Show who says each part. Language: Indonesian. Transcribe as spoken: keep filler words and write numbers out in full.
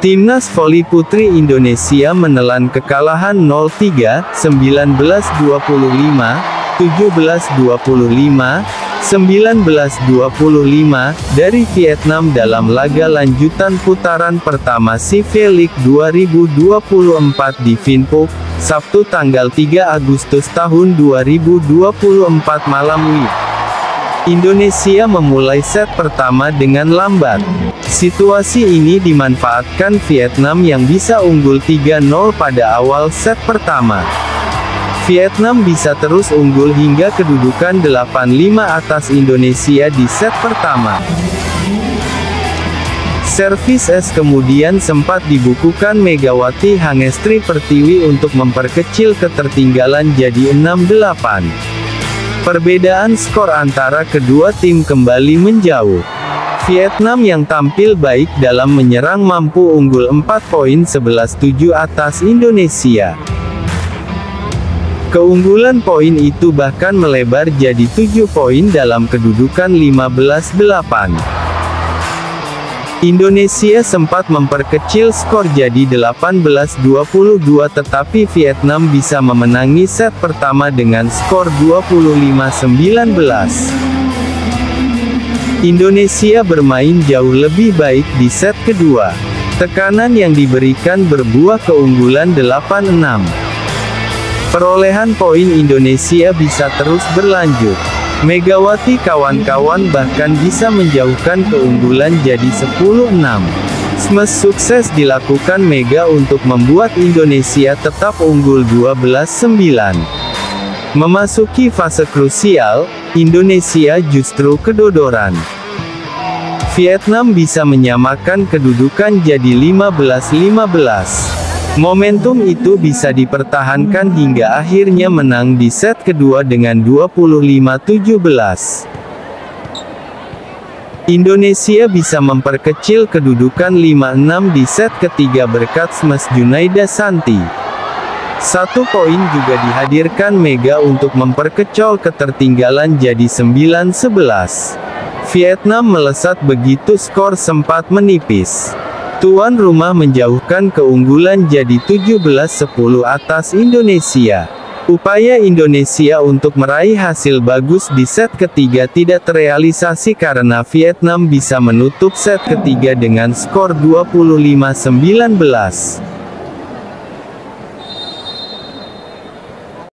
Speaker 1: Timnas voli putri Indonesia menelan kekalahan nol tiga, sembilan belas dua puluh lima, tujuh belas dua puluh lima, sembilan belas dua puluh lima, dari Vietnam dalam laga lanjutan putaran pertama S I V League dua ribu dua puluh empat di Vinh Phuc, Sabtu tanggal tiga Agustus tahun dua ribu dua puluh empat malam W I B. Indonesia memulai set pertama dengan lambat. Situasi ini dimanfaatkan Vietnam yang bisa unggul tiga nol pada awal set pertama. Vietnam bisa terus unggul hingga kedudukan delapan lima atas Indonesia di set pertama. Servis es kemudian sempat dibukukan Megawati Hangestri Pertiwi untuk memperkecil ketertinggalan jadi enam delapan. Perbedaan skor antara kedua tim kembali menjauh. Vietnam yang tampil baik dalam menyerang mampu unggul empat poin sebelas tujuh atas Indonesia. Keunggulan poin itu bahkan melebar jadi tujuh poin dalam kedudukan lima belas delapan. Indonesia sempat memperkecil skor jadi delapan belas dua puluh dua tetapi Vietnam bisa memenangi set pertama dengan skor dua puluh lima sembilan belas. Indonesia bermain jauh lebih baik di set kedua. Tekanan yang diberikan berbuah keunggulan delapan enam. Perolehan poin Indonesia bisa terus berlanjut. Megawati kawan-kawan bahkan bisa menjauhkan keunggulan jadi sepuluh enam. Smash sukses dilakukan Mega untuk membuat Indonesia tetap unggul dua belas sembilan. Memasuki fase krusial, Indonesia justru kedodoran. Vietnam bisa menyamakan kedudukan jadi lima belas lima belas. Momentum itu bisa dipertahankan hingga akhirnya menang di set kedua dengan dua puluh lima tujuh belas. Indonesia bisa memperkecil kedudukan lima enam di set ketiga berkat smash Junaida Santi. Satu poin juga dihadirkan Mega untuk memperkecil ketertinggalan jadi sembilan sebelas. Vietnam melesat begitu skor sempat menipis. Tuan rumah menjauhkan keunggulan jadi tujuh belas sepuluh atas Indonesia. Upaya Indonesia untuk meraih hasil bagus di set ketiga tidak terrealisasi karena Vietnam bisa menutup set ketiga dengan skor dua puluh lima sembilan belas.